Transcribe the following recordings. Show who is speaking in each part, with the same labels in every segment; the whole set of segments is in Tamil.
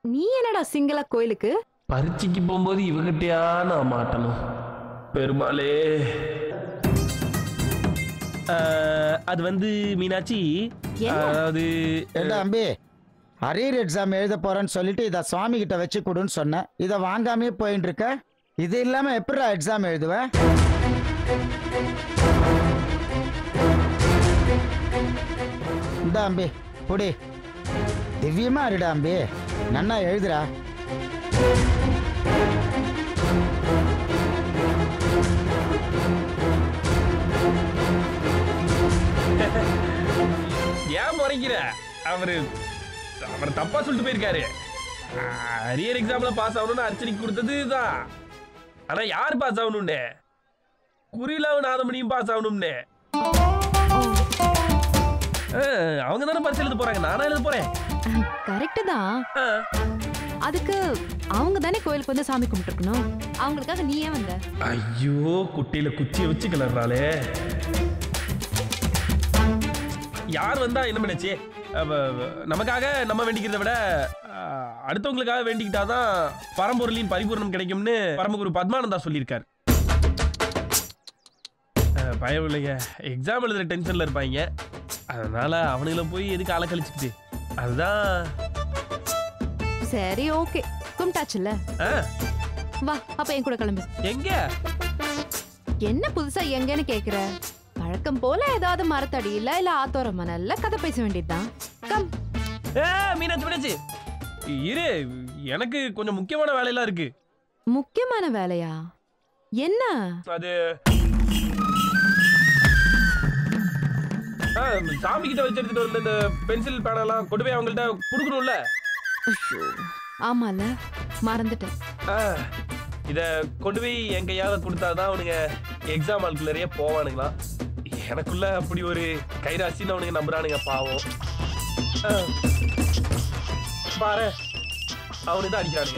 Speaker 1: நீ என்னடா சிங்கிளா கோயிலுக்கு?
Speaker 2: பரீட்சைக்கு போகும்போது இவகிட்டயா நான் மாட்டணும். பெருமாளே. அது வந்து மீனாட்சி, அதாவது
Speaker 3: என்ன அம்பி, அரியர் எக்ஸாம் எழுத போறேன்னு சொல்லிட்டு இதை சுவாமி கிட்ட வச்சு கொடுன்னு சொன்னேன். இதை வாங்காமே போயிட்டு இருக்க. இது இல்லாம எப்படிடா எக்ஸாம் எழுதுவ? இந்த அம்பி புடி, திவ்யமா இருடா அம்பி, நன்னா எழுதுறா.
Speaker 2: ஏன் முறைக்கிற? அவரு தப்பா சொல்லிட்டு போயிருக்காரு. அரியர் எக்ஸாம்ல பாஸ் ஆகணும்னு அர்ச்சனைக்கு கொடுத்ததுதான். ஆனா யார் பாஸ் ஆகணும்னு? குறிலாவும் நாதமணியும் பாஸ் ஆகணும்னு. அவங்க தானே பரிசு எழுத போறாங்க, நானா எழுத போறேன்.
Speaker 1: கரெக்ட் தான். அதுக்கு அவங்க தானே கோயிலுக்கு வந்து சாமி கும்பிட்டுருக்கணும். அவங்களுக்காக நீ ஏன் வந்த?
Speaker 2: ஐயோ, குட்டியில குச்சியை வச்சு கிளறாளே. யார் வந்தா என்ன பண்ணுச்சு? நமக்காக நம்ம வேண்டிக்கிறத விட அடுத்தவங்களுக்காக வேண்டிக்கிட்டாதான் பரம்பொருளின் பரிபூர்ணம் கிடைக்கும்னு பரமகுரு பத்மானந்தா சொல்லியிருக்காரு. பயம் இல்லைங்க, எக்ஸாம் எழுதுற டென்ஷன்ல இருப்பாங்க. அதனால அவனுங்களை போய் எதுக்கு ஆளை கழிச்சுக்கிட்டு, அதுதான்.
Speaker 1: சரி, ஓகே, கும்பிட்டாச்சுல்ல, வா அப்ப என் கூட கிளம்பு.
Speaker 2: எங்க? என்ன
Speaker 1: புதுசா எங்கன்னு கேக்குற? வழக்கம் போல ஏதாவது மரத்தடியில இல்ல ஆத்தோர மணல்ல கதை பேச வேண்டியதுதான். கம்.
Speaker 2: மீனாட்சி மீனாட்சி இரு, எனக்கு கொஞ்சம் முக்கியமான வேலையெல்லாம் இருக்கு.
Speaker 1: முக்கியமான வேலையா? என்ன
Speaker 2: அது? சாமி கிட்ட வச்சிருந்துட்டு வந்து இந்த பென்சில் பேனெல்லாம் கொண்டு போய் அவங்கள்ட்ட கொடுக்கணும்ல.
Speaker 1: ஆமால, மறந்துட்டேன்.
Speaker 2: இத கொண்டு போய் என் கையால கொடுத்தாதான் அவனுங்க எக்ஸாம் ஆல்குலரே போவானுங்களா. எனக்குள்ள அப்படி ஒரு கைராசின்னு அவனுங்க நம்புறானுங்க, பாவம். பாரு, அவனுக்கு தான் அடிக்கிறானுங்க.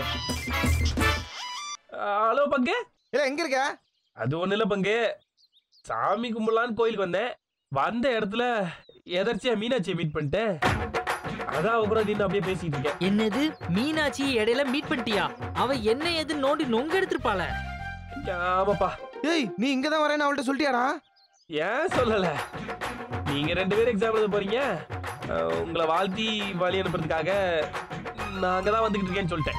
Speaker 2: ஹலோ பங்கு,
Speaker 4: எங்க இருக்க?
Speaker 2: அது ஒண்ணு இல்ல பங்கு, சாமி கும்பிடலான்னு கோயிலுக்கு வந்தேன். வந்த இடத்துல எதர்ச்சியா மீனாட்சியை மீட் பண்ணிட்டேன். அதான் அவ கூட நின்று அப்படியே பேசிட்டு இருக்கேன்.
Speaker 5: என்னது, மீனாட்சி இடையில மீட் பண்ணிட்டியா? அவ என்ன எது நோண்டி நொங்க எடுத்துருப்பாள.
Speaker 2: ஆமாப்பா.
Speaker 4: ஏய், நீ இங்கதான் வரேன்னு அவள்கிட்ட சொல்லிட்டியாடா?
Speaker 2: ஏன் சொல்லல? நீங்க 2 பேரும் எக்ஸாம் எழுத போறீங்க, உங்களை வாழ்த்தி வழி அனுப்புறதுக்காக நான் அங்கதான் வந்துகிட்டு இருக்கேன்னு சொல்லிட்டேன்.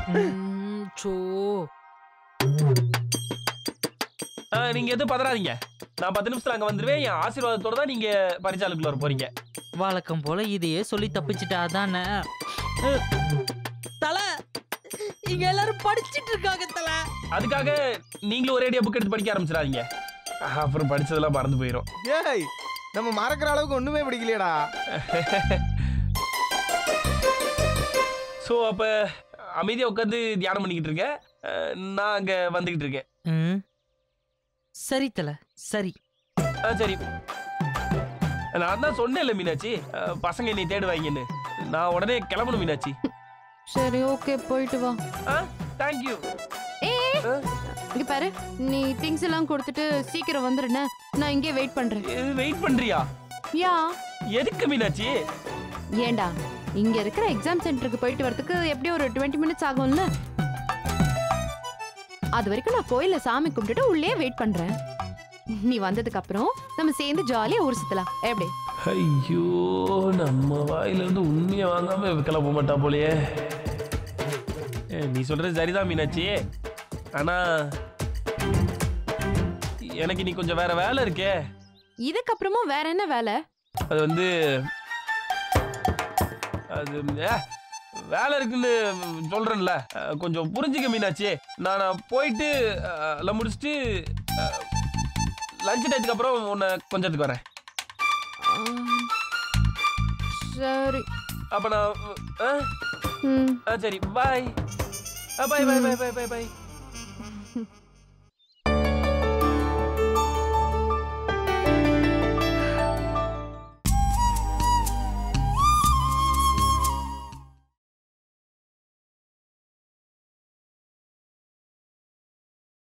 Speaker 2: நீங்க எதுவும் பதறாதீங்க, நான் 10 நிமிஷத்துல அங்க வந்துருவேன். என் ஆசீர்வாதத்தோட தான் நீங்க பரிசாலுக்குள்ள வர போறீங்க.
Speaker 5: வழக்கம் போல இதையே சொல்லி தப்பிச்சுட்டா அதானே. தல, இங்க எல்லாரும் படிச்சிட்டு இருக்காங்க தல.
Speaker 2: அதுக்காக நீங்களும் ஒரேடியா புக் எடுத்து படிக்க ஆரம்பிச்சிடாதீங்க, அப்புறம் படிச்சதெல்லாம் மறந்து போயிடும்.
Speaker 4: ஏய், நம்ம மறக்கிற அளவுக்கு ஒண்ணுமே படிக்கலையடா.
Speaker 2: சோ அப்ப அமைதியா உட்காந்து தியானம் பண்ணிக்கிட்டு இருக்கேன். நான் அங்க வந்துகிட்டு இருக்கேன்.
Speaker 5: சரி தல, சரி.
Speaker 2: சரி, நான் தான் சொன்னேன்ல மீனாட்சி, பசங்க என்னை தேடுவாங்கன்னு. நான் உடனே கிளம்பணும் மீனாட்சி.
Speaker 1: சரி, ஓகே, போயிட்டு வா.
Speaker 2: தேங்க்யூ.
Speaker 1: இங்க பாரு, நீ திங்ஸ் எல்லாம் கொடுத்துட்டு சீக்கிரம் வந்துருன. நான் இங்கே வெயிட் பண்றேன்.
Speaker 2: வெயிட் பண்றியா?
Speaker 1: யா.
Speaker 2: எதுக்கு மீனாட்சி?
Speaker 1: ஏண்டா, இங்க இருக்கிற எக்ஸாம் சென்டருக்கு போயிட்டு வரதுக்கு எப்படி ஒரு 20 மினிட்ஸ் ஆகும்ல. அது வரைக்கும் நான் கோயில்ல சாமி கும்பிட்டுட்டு உள்ளே வெயிட் பண்றேன். நீ வந்ததுக்கு அப்புறம் நம்ம சேர்ந்து ஜாலியா ஊர் சுத்தலாம், எப்படி?
Speaker 2: ஐயோ, நம்ம வாயில இருந்து உண்மையை வாங்காம கிளம்ப மாட்டா போலயே. நீ சொல்றது சரிதான் மீனாட்சி, ஆனா எனக்கு நீ கொஞ்சம் வேற வேலை இருக்கே.
Speaker 1: இதுக்கப்புறமும் வேற என்ன வேலை?
Speaker 2: அது வந்து அது வேலை இருக்குன்னு சொல்றேன்ல, கொஞ்சம் புரிஞ்சுக்க மீனாட்சி. நான் போயிட்டு எல்லாம் முடிச்சுட்டு லஞ்ச் டைத்துக்கு அப்புறம் உன்னை கொஞ்சத்துக்கு வரேன்.
Speaker 1: சரி,
Speaker 2: அப்ப நான் சரி, பாய் பாய் பாய் பாய் பாய் பாய் பாய்.